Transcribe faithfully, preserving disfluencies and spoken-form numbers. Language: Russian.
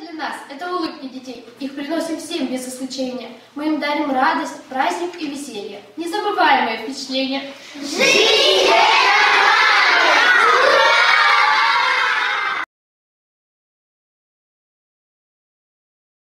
для нас – это улыбки детей. Их приносим всем без исключения. Мы им дарим радость, праздник и веселье. Незабываемые впечатления. Жизнь